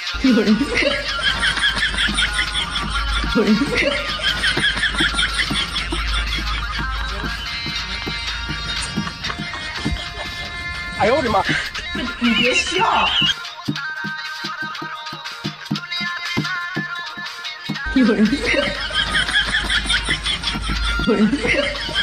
有人，有人， 哎呦我的妈！ 你别笑。有人，有人。